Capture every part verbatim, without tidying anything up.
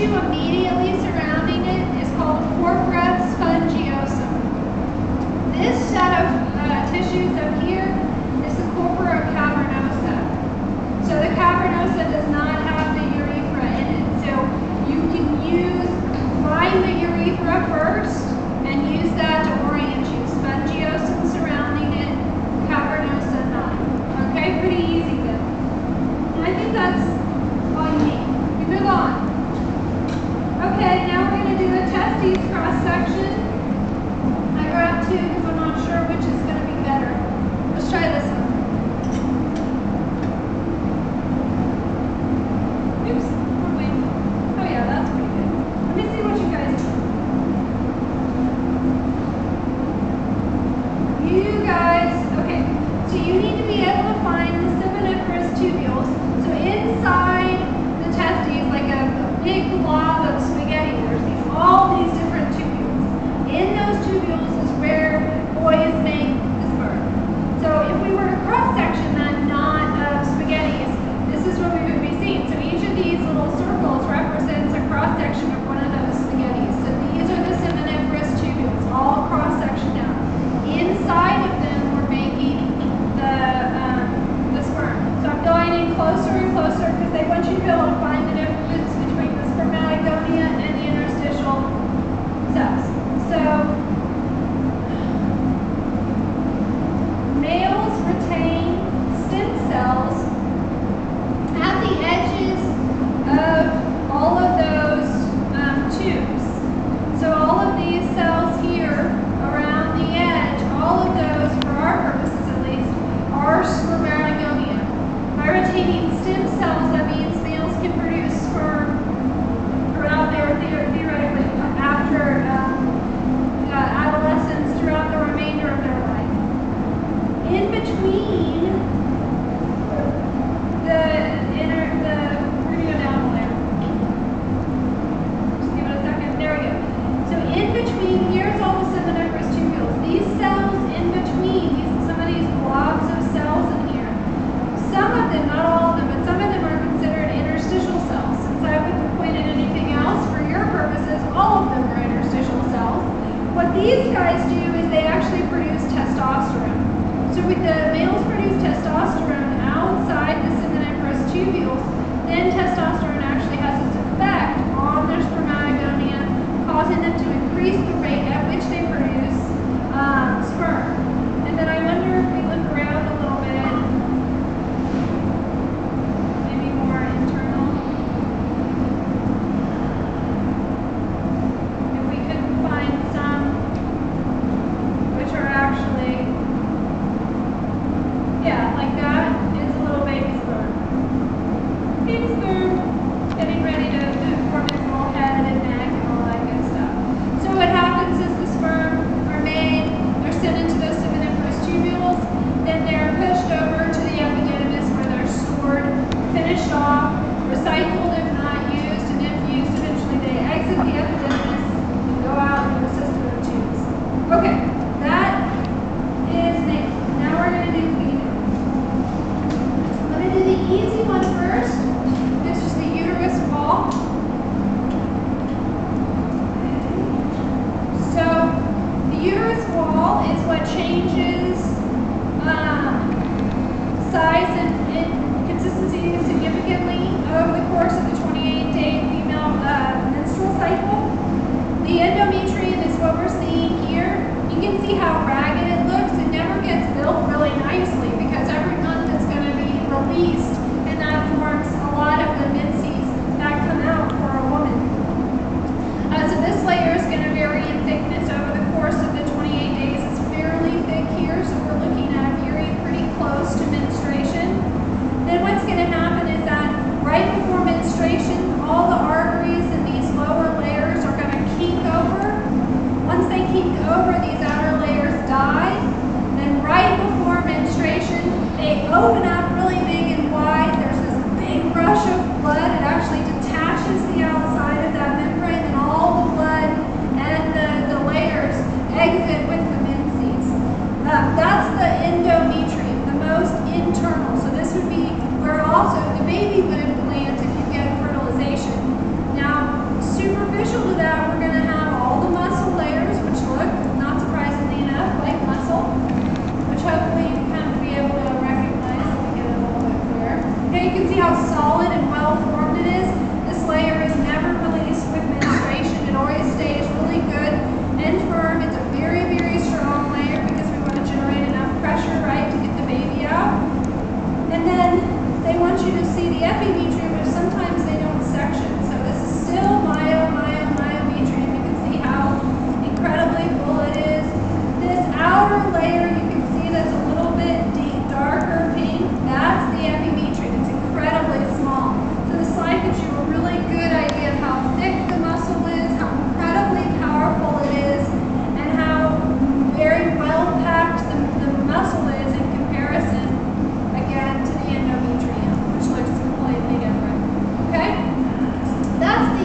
tissue immediately surrounding it is called corpora spongiosum. This set of uh, tissues up here is the corpora cavernosa. So the cavernosa does not have the urethra in it. So you can use, find the urethra first and use that to orient you. Spongiosum surrounding it, cavernosa not. Okay, pretty easy then. And I think that's all you need. We move on. Okay, now we're going to do a testes cross-section. I grabbed two because I'm not sure which is going to be better. Let's try this one. Oops, wrong way. Oh yeah, that's pretty good. Let me see what you guys do. You guys, okay, so you need to be able to find the seminiferous tubules. So inside the testes, like a, a big blob of spaghetti, there's these, all these different tubules. In those tubules is where boys make the sperm. So if we were to cross-section that knot of spaghettis, this is what we would be seeing. So each of these little circles represents a cross-section of one of those spaghettis. So these are the seminiferous tubules, all cross-sectioned out. Inside of them, we're making the, um, the sperm. So I'm going in closer and closer because they want you to be able to find the difference between the spermatogonia and the interstitial cells. So males retain stem cells at the edges of all of those um, tubes. So all of these cells here around the edge, all of those, for our purposes at least, are spermatogonia. By retaining stem cells, that means males can produce sperm throughout their, their theoretically after um, uh, adolescence, throughout the remainder of their life. In between the inner, the, we're going to go down there. Just give it a second. There we go. So in between, here's all the seminiferous tubules. These cells in between, these, some of these blobs of cells in here, some of them, not all of them, but some of them are considered interstitial cells. Since I haven't pointed anything else, for your purposes, all of them are interstitial cells. What these guys do is they actually produce testosterone. So with the males produce testosterone outside the seminiferous tubules, then testosterone actually has its effect on their spermatogonia, causing them to increase the rate at which they produce um, sperm. And then I wonder if we look around a little bit, maybe more internal, if we couldn't find some which are actually, yeah, like that is a little baby sperm. Baby sperm getting ready to, to form its little head and neck and all that good stuff. So what happens is the sperm are made, they're sent into those seminiferous tubules, then they're pushed over to the epididymis where they're stored, finished off, recycled if not used, and if used, eventually they exit the epididymis and go out into the system of tubes. Okay, that is named. Now we're going to do feeding. I'm going to do the easy one first. This is the uterus wall. So the uterus wall is what changes um, size and, and consistency significantly over the course of the twenty-eight day female uh, menstrual cycle. The endometrium is what we're seeing here. You can see how ragged it looks. It never gets built really nicely because every month it's going to be released, and that forms a lot of the menses that come out for a woman. Uh, so this layer is going to vary in thickness over the course of the twenty-eight days. It's fairly thick here, so we're looking at a period pretty close to menstruation.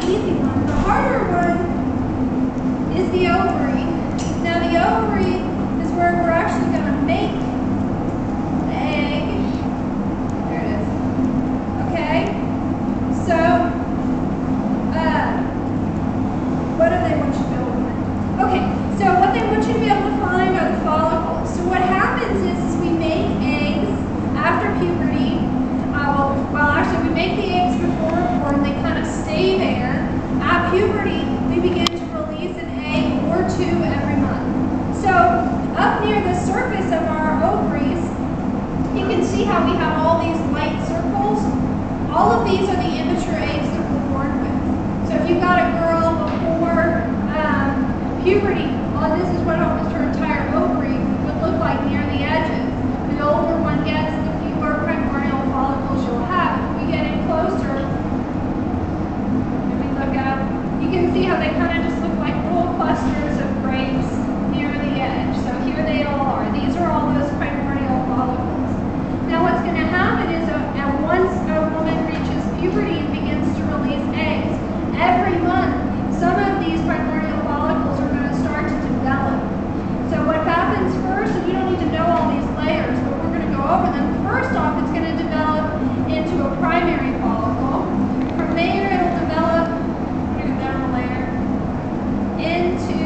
easy one. The harder one is the ovary. Now the ovary is where we're actually going to make the egg. There it is. Okay? So, uh, what do they want you to be able to find? Okay, so what they want you to be able to find are the follicles. So what happens is, is we make eggs after puberty. Uh, well, well, actually, we make the eggs before we're born. They kind of stay there. At puberty, we begin to release an egg or two every month. So up near the surface of our ovaries, you can see how we have all these light circles. All of these are the immature eggs that we're born with. So if you've got a girl before um, puberty, well, this is what almost her entire ovary would look like near the edges. The older one gets, the fewer primordial follicles you'll have. If we get in closer, if we look at them, you can see how they kind of just look like little clusters of grapes near the edge. So here they all are. These are all those primordial follicles. Now what's going to happen is uh, at once a woman reaches puberty and begins to release eggs, every month some of these primordial follicles are going to start to develop. So what happens first, and you don't need to know all these layers, but we're going to go over them. First off, it's going to develop into a primary follicle. From there, it'll develop, we're going to go down a layer, into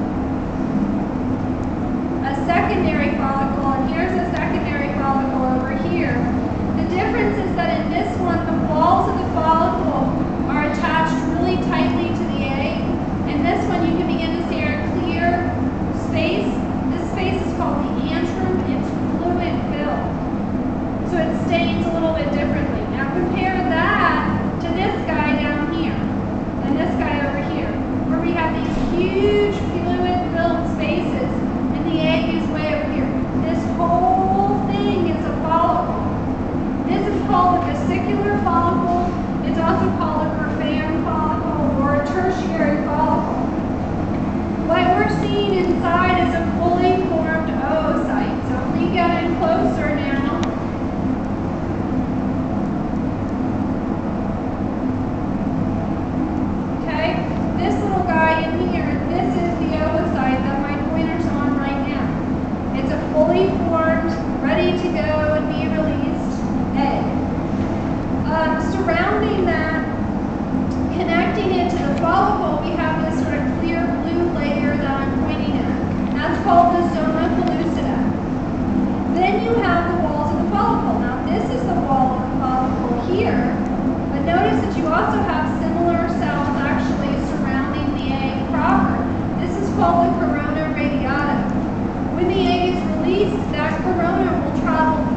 a secondary follicle, and here's a secondary follicle over here. The difference is that in this one, the walls of the follicle are attached really tightly to the egg. In this one, you can begin to see a clear space. This space is called the antrum. It's fluid filled. So it stains a little bit differently. Now compare that to this guy down here and this guy over here, where we have these huge fluid filled spaces and the egg is way over here. This whole thing is a follicle. This is called a vesicular follicle. It's also called a Graafian follicle or a tertiary follicle. What we're seeing inside is a fully formed oocyte. So if we get in closer now, okay, this little guy in here, this is the oocyte that my pointer's on right now. It's a fully formed, ready to go and be released egg. Um, surrounding that, connecting it to the follicle, we have this sort of clear blue layer that I'm pointing at. That's called the zona pellucida. Then you have the walls of the follicle. Now this is the wall of the follicle here, but notice that you also have similar cells actually surrounding the egg proper. This is called the corona radiata. When the egg is released, that corona will travel